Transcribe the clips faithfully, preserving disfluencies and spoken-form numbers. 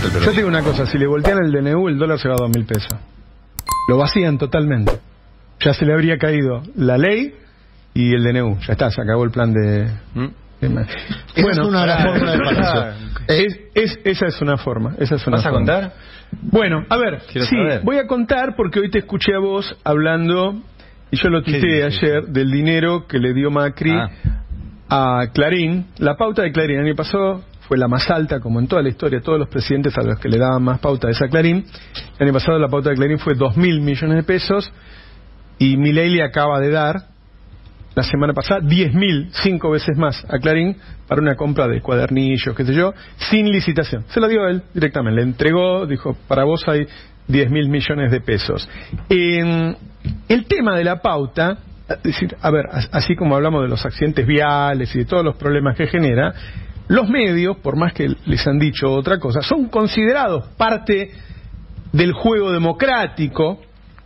el peronismo. Yo te digo una cosa, si le voltean el D N U, el dólar se va a dos mil pesos. Lo vacían totalmente. Ya se le habría caído la ley y el D N U. Ya está, se acabó el plan de... ¿Mm? Bueno, es una de las formas de palacio. Es, es, esa es una forma. Esa es una ¿Vas a forma. contar? Bueno, a ver, Quiero sí, saber. voy a contar porque hoy te escuché a vos hablando, y yo lo tuiteé ayer, del dinero que le dio Macri Ah. a Clarín. La pauta de Clarín el año pasado fue la más alta, como en toda la historia, todos los presidentes a los que le daban más pauta es a Clarín. El año pasado la pauta de Clarín fue dos mil millones de pesos, y Milei le acaba de dar la semana pasada diez mil, cinco veces más a Clarín para una compra de cuadernillos, qué sé yo, sin licitación. Se lo dio a él directamente, le entregó, dijo, para vos hay diez mil millones de pesos. Eh, el tema de la pauta, es decir, a ver, así como hablamos de los accidentes viales y de todos los problemas que genera, los medios, por más que les han dicho otra cosa, son considerados parte del juego democrático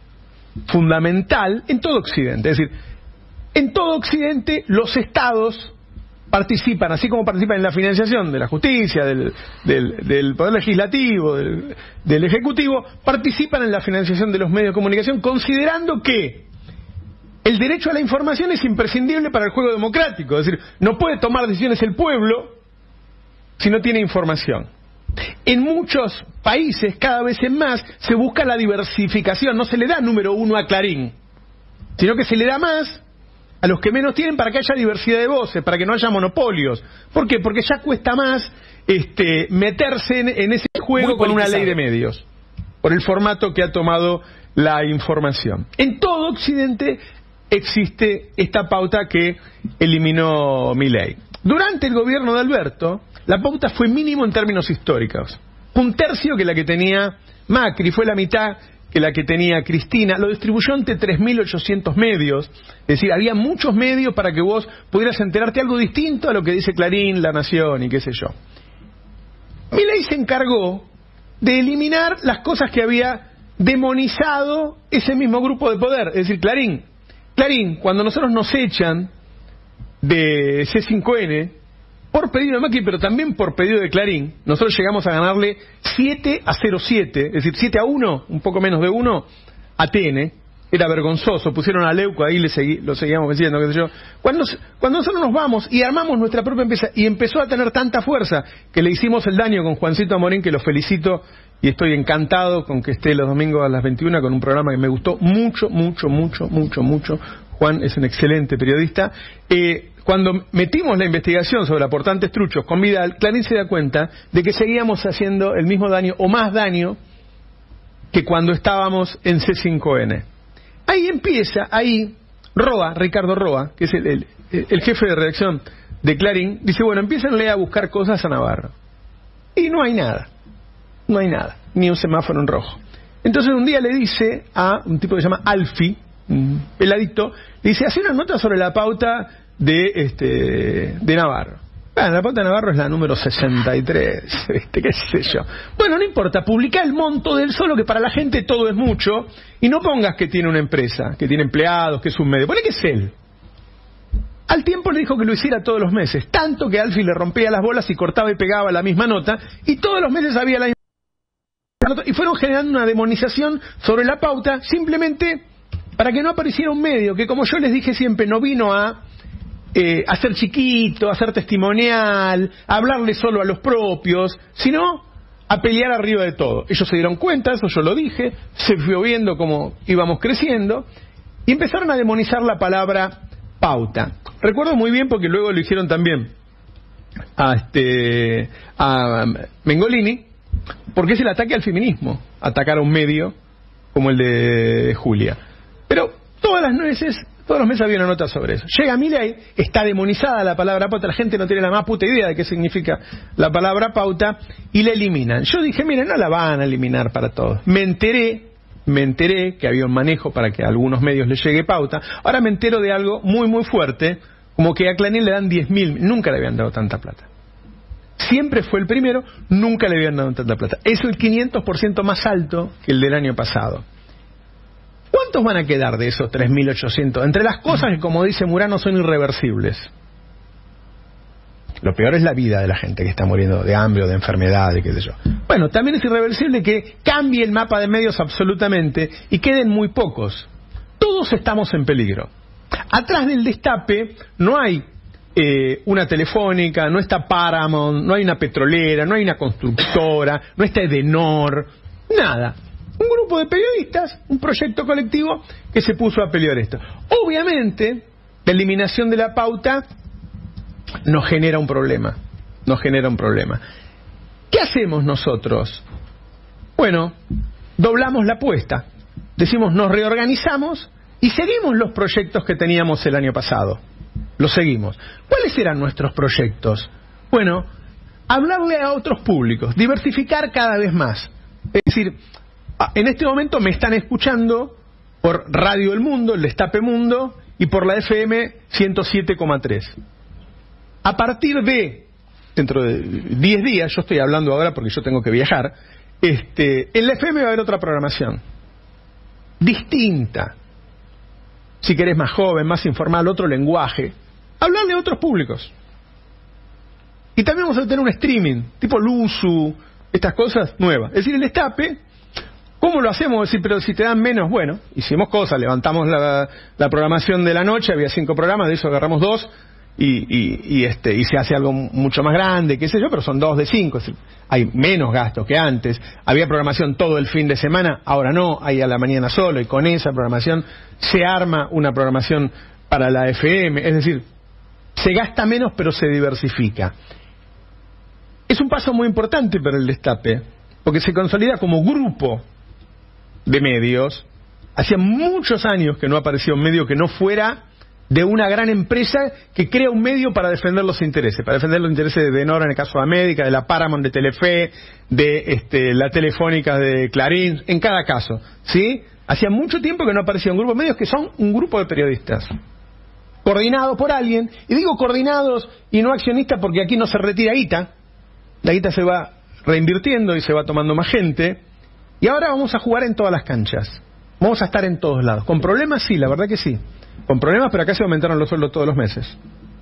fundamental en todo Occidente. Es decir, en todo Occidente los estados participan, así como participan en la financiación de la justicia, del, del, del poder legislativo, del, del ejecutivo, participan en la financiación de los medios de comunicación, considerando que el derecho a la información es imprescindible para el juego democrático. Es decir, no puede tomar decisiones el pueblo si no tiene información. En muchos países, cada vez en más, se busca la diversificación. No se le da número uno a Clarín, sino que se le da más a los que menos tienen para que haya diversidad de voces, para que no haya monopolios. ¿Por qué? Porque ya cuesta más este, meterse en, en ese juego con una ley de medios, por el formato que ha tomado la información. En todo Occidente existe esta pauta que eliminó Milei. Durante el gobierno de Alberto, la pauta fue mínimo en términos históricos. Un tercio que la que tenía Macri, fue la mitad que la que tenía Cristina. Lo distribuyó entre tres mil ochocientos medios. Es decir, había muchos medios para que vos pudieras enterarte algo distinto a lo que dice Clarín, La Nación y qué sé yo. Milei se encargó de eliminar las cosas que había demonizado ese mismo grupo de poder. Es decir, Clarín. Clarín, cuando nosotros nos echan de C cinco N, por pedido de Macri, pero también por pedido de Clarín, nosotros llegamos a ganarle siete a cero siete, es decir, siete a uno, un poco menos de uno, a T N. Era vergonzoso, pusieron a Leuco ahí, le segui, lo seguíamos diciendo, qué sé yo. Cuando, cuando nosotros nos vamos y armamos nuestra propia empresa, y empezó a tener tanta fuerza que le hicimos el daño con Juancito Amorín, que lo felicito y estoy encantado con que esté los domingos a las veintiuna con un programa que me gustó mucho, mucho, mucho, mucho, mucho. Juan es un excelente periodista. Eh, cuando metimos la investigación sobre aportantes truchos con Vidal, Clarín se da cuenta de que seguíamos haciendo el mismo daño o más daño que cuando estábamos en C cinco N. Ahí empieza, ahí Roa, Ricardo Roa, que es el, el, el jefe de redacción de Clarín, dice, bueno, empiézanle a buscar cosas a Navarro. Y no hay nada, no hay nada, ni un semáforo en rojo. Entonces un día le dice a un tipo que se llama Alfi, un peladito, le dice, hace una nota sobre la pauta de este de Navarro. Bueno, la pauta de Navarro es la número sesenta y tres, este, qué sé yo. Bueno, no importa, publica el monto del solo, que para la gente todo es mucho, y no pongas que tiene una empresa, que tiene empleados, que es un medio, poné que es él. Al tiempo le dijo que lo hiciera todos los meses, tanto que Alfi le rompía las bolas y cortaba y pegaba la misma nota, y todos los meses había la misma nota, y fueron generando una demonización sobre la pauta, simplemente para que no apareciera un medio que, como yo les dije siempre, no vino a eh, hacer chiquito, a hacer testimonial, a hablarle solo a los propios, sino a pelear arriba de todo. Ellos se dieron cuenta, eso yo lo dije, se fue viendo cómo íbamos creciendo, y empezaron a demonizar la palabra pauta. Recuerdo muy bien porque luego lo hicieron también a, este, a Mengolini, porque es el ataque al feminismo, atacar a un medio como el de Julia. Pero todas las meses, todos los meses había una nota sobre eso. Llega Milei, está demonizada la palabra pauta, la gente no tiene la más puta idea de qué significa la palabra pauta, y la eliminan. Yo dije, miren, no la van a eliminar para todos. Me enteré, me enteré que había un manejo para que a algunos medios les llegue pauta. Ahora me entero de algo muy, muy fuerte, como que a Clarín le dan diez mil, nunca le habían dado tanta plata. Siempre fue el primero, nunca le habían dado tanta plata. Es el quinientos por ciento más alto que el del año pasado. ¿Cuántos van a quedar de esos tres mil ochocientos? Entre las cosas que, como dice Murano, son irreversibles. Lo peor es la vida de la gente que está muriendo de hambre o de enfermedad, de qué sé yo. Bueno, también es irreversible que cambie el mapa de medios absolutamente y queden muy pocos. Todos estamos en peligro. Atrás del Destape no hay eh, una telefónica, no está Paramount, no hay una petrolera, no hay una constructora, no está Edenor, nada. Un grupo de periodistas, un proyecto colectivo que se puso a pelear esto. Obviamente, la eliminación de la pauta nos genera un problema, nos genera un problema. ¿Qué hacemos nosotros? Bueno, doblamos la apuesta. Decimos, nos reorganizamos y seguimos los proyectos que teníamos el año pasado. Los seguimos. ¿Cuáles eran nuestros proyectos? Bueno, hablarle a otros públicos, diversificar cada vez más. Es decir, en este momento me están escuchando por Radio El Mundo, el Destape Mundo, y por la F M ciento siete coma tres. A partir de, dentro de diez días, yo estoy hablando ahora porque yo tengo que viajar, este, en la F M va a haber otra programación. Distinta. Si querés más joven, más informal, otro lenguaje. Hablarle a otros públicos. Y también vamos a tener un streaming, tipo Luzu, estas cosas nuevas. Es decir, el Destape, ¿cómo lo hacemos? Es decir, pero si te dan menos, bueno, hicimos cosas, levantamos la, la programación de la noche, había cinco programas, de eso agarramos dos, y, y, y este y se hace algo mucho más grande, qué sé yo, pero son dos de cinco, es decir, hay menos gastos que antes. Había programación todo el fin de semana, ahora no, hay a la mañana solo, y con esa programación se arma una programación para la F M, es decir, se gasta menos pero se diversifica. Es un paso muy importante para el Destape, porque se consolida como grupo de medios. Hacía muchos años que no aparecía un medio que no fuera de una gran empresa que crea un medio para defender los intereses, para defender los intereses de Edenor en el caso de América, de la Paramount de Telefe, de este, la Telefónica de Clarín, en cada caso, ¿sí? Hacía mucho tiempo que no aparecía un grupo de medios que son un grupo de periodistas, coordinados por alguien, y digo coordinados y no accionistas porque aquí no se retira guita, la guita se va reinvirtiendo y se va tomando más gente, y ahora vamos a jugar en todas las canchas, vamos a estar en todos lados. Con problemas sí, la verdad que sí. Con problemas, pero acá se aumentaron los sueldos todos los meses,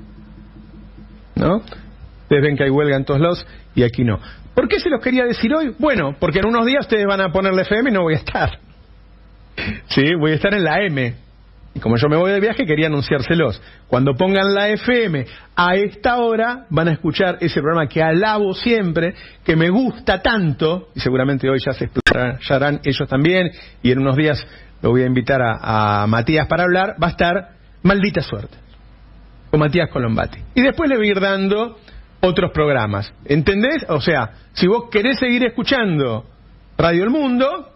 ¿no? Ustedes ven que hay huelga en todos lados y aquí no. ¿Por qué se los quería decir hoy? Bueno, porque en unos días ustedes van a poner la F M y no voy a estar. Sí, voy a estar en la M. Y como yo me voy de viaje, quería anunciárselos. Cuando pongan la F M a esta hora, van a escuchar ese programa que alabo siempre, que me gusta tanto, y seguramente hoy ya se explayarán ellos también, y en unos días lo voy a invitar a, a Matías para hablar, va a estar Maldita Suerte, con Matías Colombati. Y después le voy a ir dando otros programas. ¿Entendés? O sea, si vos querés seguir escuchando Radio El Mundo,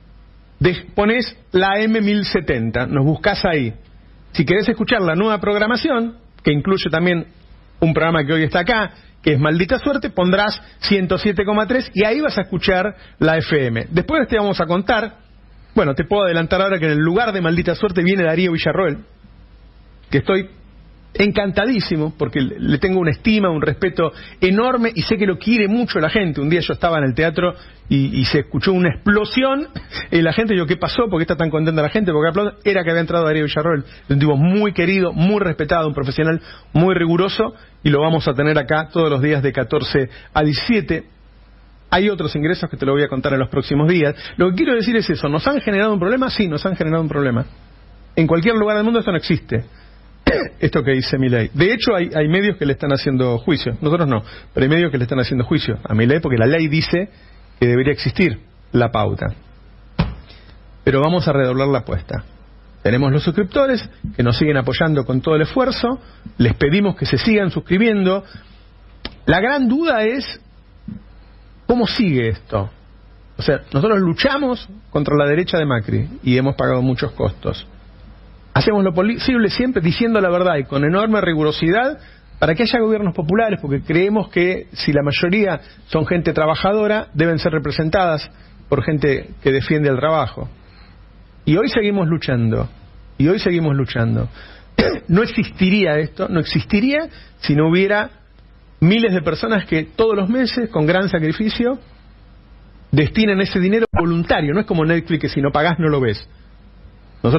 ponés la M mil setenta, nos buscás ahí. Si querés escuchar la nueva programación, que incluye también un programa que hoy está acá, que es Maldita Suerte, pondrás ciento siete coma tres y ahí vas a escuchar la F M. Después te vamos a contar. Bueno, te puedo adelantar ahora que en el lugar de Maldita Suerte viene Darío Villarroel, que estoy encantadísimo porque le tengo una estima, un respeto enorme y sé que lo quiere mucho la gente. Un día yo estaba en el teatro y, y se escuchó una explosión y la gente, yo, ¿qué pasó? ¿Por qué está tan contenta la gente? Porque aplaude. Era que había entrado Darío Villarroel, un tipo muy querido, muy respetado, un profesional muy riguroso, y lo vamos a tener acá todos los días de catorce a diecisiete. Hay otros ingresos que te lo voy a contar en los próximos días. Lo que quiero decir es eso. ¿Nos han generado un problema? Sí, nos han generado un problema. En cualquier lugar del mundo esto no existe. Esto que dice Milei. De hecho, hay, hay medios que le están haciendo juicio. Nosotros no, pero hay medios que le están haciendo juicio a Milei porque la ley dice que debería existir la pauta. Pero vamos a redoblar la apuesta. Tenemos los suscriptores que nos siguen apoyando con todo el esfuerzo. Les pedimos que se sigan suscribiendo. La gran duda es ¿cómo sigue esto? O sea, nosotros luchamos contra la derecha de Macri y hemos pagado muchos costos. Hacemos lo posible siempre diciendo la verdad y con enorme rigurosidad para que haya gobiernos populares, porque creemos que si la mayoría son gente trabajadora, deben ser representadas por gente que defiende el trabajo. Y hoy seguimos luchando, y hoy seguimos luchando. No existiría esto, no existiría si no hubiera miles de personas que todos los meses, con gran sacrificio, destinan ese dinero voluntario. No es como Netflix, que si no pagás no lo ves. Nosotros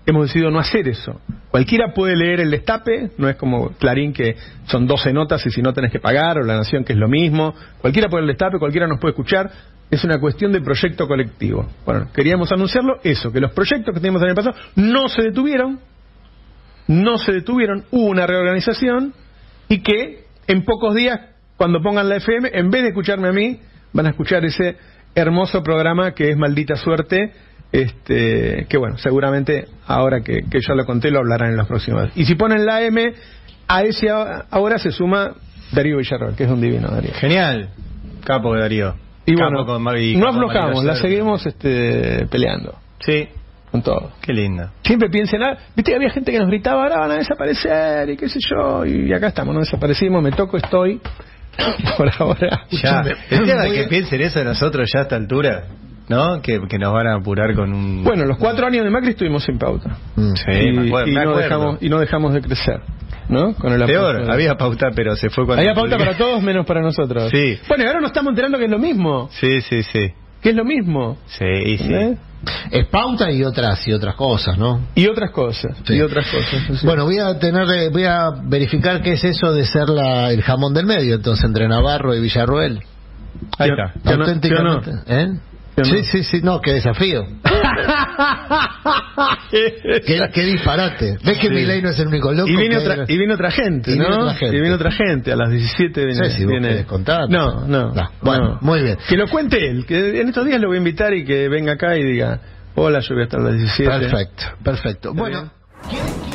hemos decidido no hacer eso. Cualquiera puede leer El Destape, no es como Clarín que son doce notas y si no tenés que pagar, o La Nación que es lo mismo. Cualquiera puede leer El Destape, cualquiera nos puede escuchar. Es una cuestión de proyecto colectivo. Bueno, queríamos anunciarlo, eso, que los proyectos que teníamos en el pasado no se detuvieron, no se detuvieron, hubo una reorganización y que en pocos días, cuando pongan la F M, en vez de escucharme a mí, van a escuchar ese hermoso programa que es Maldita Suerte, este, que bueno, seguramente ahora que, que ya lo conté lo hablarán en los próximos días. Y si ponen la M, a ese ahora se suma Darío Villarroel, que es un divino Darío. Genial, capo de Darío. Y bueno, con y no aflojamos, la seguimos este, peleando. Sí. Con todo. Qué linda. Siempre piensen, ah, viste que había gente que nos gritaba, ahora van a desaparecer y qué sé yo, y acá estamos, no desaparecimos, me toco, estoy. Por ahora. Ya, el tema de que piensen eso de nosotros ya a esta altura, ¿no? Que, que nos van a apurar con un... Bueno, los cuatro años de Macri estuvimos sin pauta. Mm. Sí, y, me acuerdo, y, me no acuerdo. dejamos, y no dejamos de crecer. ¿No? Con el Peor, de... había pauta, pero se fue cuando... Había pauta para todos menos para nosotros. Sí. Bueno, y ahora nos estamos enterando que es lo mismo. Sí, sí, sí. Que es lo mismo. Sí, y sí. ¿Eh? Es pauta y otras y otras cosas, ¿no? Y otras cosas. Sí. Y otras cosas. Sí. Bueno, voy a tener, voy a verificar qué es eso de ser la, el jamón del medio, entonces, entre Navarro y Villarroel. Ahí está. Auténticamente. No, ¿Eh? No. Sí, sí, sí, no, qué desafío. qué, qué disparate. ¿Ves que sí. Milei no es el único loco? Y viene, que otra, era... y viene otra gente, y ¿no? Viene otra gente. Y viene otra gente, a las diecisiete viene... Sí, si viene... contar, no, no, no. Bueno, no. muy bien. Que lo cuente él, que en estos días lo voy a invitar y que venga acá y diga, hola, yo voy a estar a las diecisiete. Perfecto, perfecto. Bueno, ¿quién...